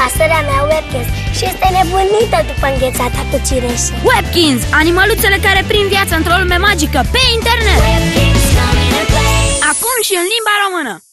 pasărea mea Webkinz și este nebunită după înghețata cu cireșe. Webkinz, animăluțele care prind viață într-o lume magică pe internet. Acum și în limba română.